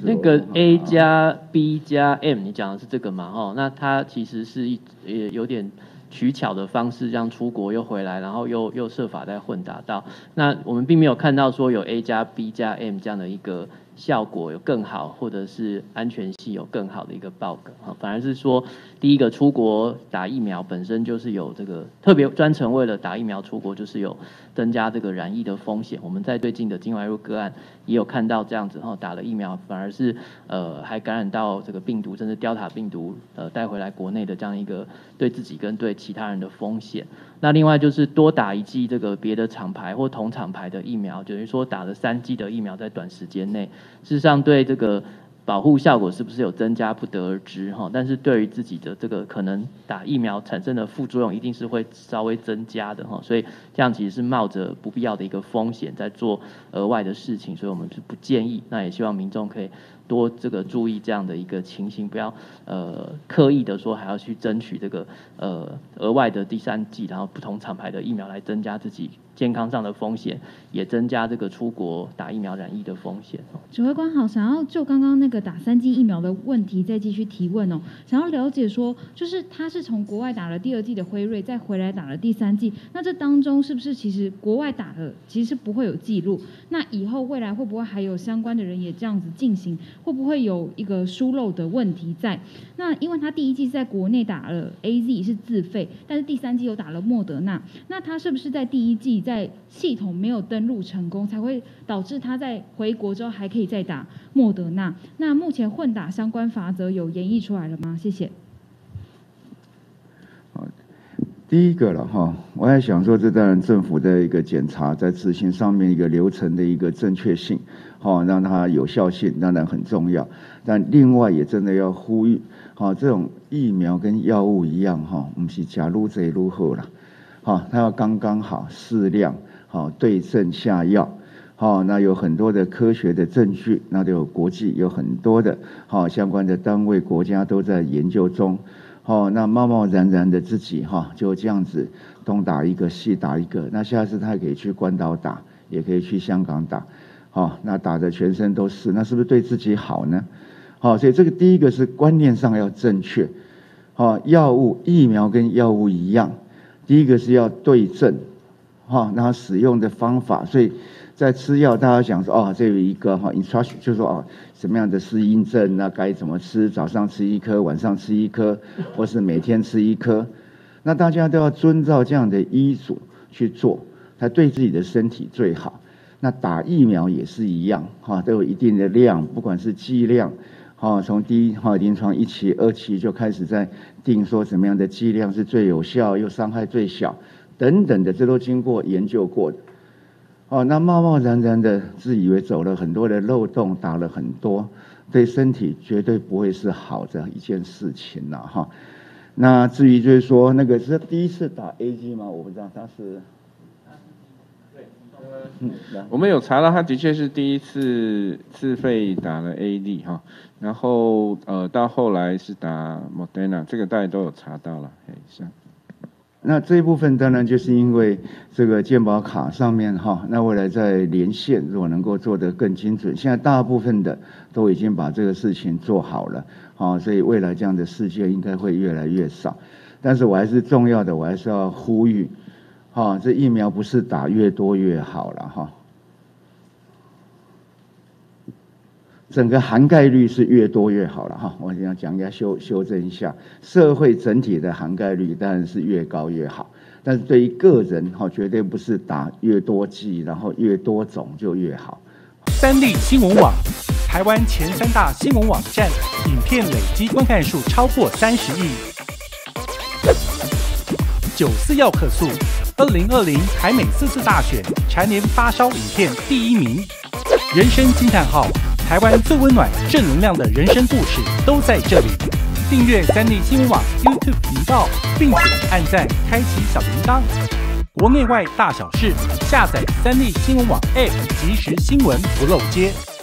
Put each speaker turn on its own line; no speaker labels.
那个 A 加 B 加 M， 你讲的是这个嘛？哦，那它其实是有点取巧的方式，这样出国又回来，然后又设法再混打到。那我们并没有看到说有 A 加 B 加 M 这样的一个效果有更好，或者是安全性有更好的一个报告，反而是说第一个出国打疫苗本身就是有这个特别专程为了打疫苗出国，就是有增加这个染疫的风险。我们在最近的境外入个案也有看到这样子，打了疫苗反而是还感染到这个病毒，甚至Delta病毒带回来国内的这样一个对自己跟对其他人的风险。那另外就是多打一剂这个别的厂牌或同厂牌的疫苗，等于说打了3剂的疫苗在短时间内，事实上对这个保护效果是不是有增加不得而知，但是对于自己的这个可能打疫苗产生的副作用一定是会稍微增加的，所以这样其实是冒着不必要的一个风险在做额外的事情，所以我们是不建议，那也希望民众可以多这个注意这样的一个情形，不要刻意的说还要去争取这个额外的第3剂，然后不同厂牌的疫苗来增加自己健康上的风险，也增加这个出国打疫苗染疫的风险。
指挥官好，想要就刚刚那个打3剂疫苗的问题再继续提问哦，想要了解说，就是他是从国外打了第2剂的辉瑞，再回来打了第3剂，那这当中是不是其实国外打的其实不会有记录？那以后未来会不会还有相关的人也这样子进行？会不会有一个疏漏的问题在？那因为他第1剂是在国内打了 AZ 是自费，但是第3剂又打了莫德纳，那他是不是在第1剂在系统没有登录成功，才会导致他在回国之后还可以再打莫德纳？那目前混打相关法则有研议出来了吗？谢谢。
第一个了哈，我还想说，这当然政府的一个检查，在执行上面一个流程的一个正确性，让它有效性当然很重要。但另外也真的要呼吁，这种疫苗跟药物一样不是假如这如何了，它要刚刚好适量，对症下药。那有很多的科学的证据，那都有国际有很多的相关的单位国家都在研究中。那贸贸然然的自己就这样子东打一个西打一个，那下次他可以去关岛打，也可以去香港打，那打的全身都是，那是不是对自己好呢？所以这个第一个是观念上要正确。药物疫苗跟药物一样，第一个是要对症，那使用的方法，所以在吃药，大家想说这有一个instruction， 就说什么样的适应症，那该怎么吃，早上吃1颗，晚上吃1颗，或是每天吃1颗，那大家都要遵照这样的医嘱去做，才对自己的身体最好。那打疫苗也是一样，都有一定的量，不管是剂量，从第一临床1期、2期就开始在定说什么样的剂量是最有效，又伤害最小，等等的，这都经过研究过的。那贸贸然然的自以为走了很多的漏洞，打了很多，对身体绝对不会是好的一件事情啦那至于就是说，那个是第一次打 AG 吗？我不知道，他是，
我们有查到，他的确是第一次自费打了 AD 然后到后来是打 Moderna， 这个大家都有查到了，
那这一部分当然就是因为这个健保卡上面那未来在连线如果能够做得更精准，现在大部分的都已经把这个事情做好了所以未来这样的事件应该会越来越少。但是我还是重要的，我还是要呼吁这疫苗不是打越多越好了整个涵盖率是越多越好了我想讲一下修正一下，社会整体的涵盖率当然是越高越好，但是对于个人绝对不是打越多剂然后越多种就越好。
三立新闻网，台湾前3大新闻网站，影片累积观看数超过30亿。94要客诉，2020台美4次大选蝉联发烧影片第1名。人生惊叹号，台湾最温暖正能量的人生故事都在这里。订阅三立新闻网 YouTube 频道，并且按赞开启小铃铛。国内外大小事，下载三立新闻网 App， 即时新闻不漏接。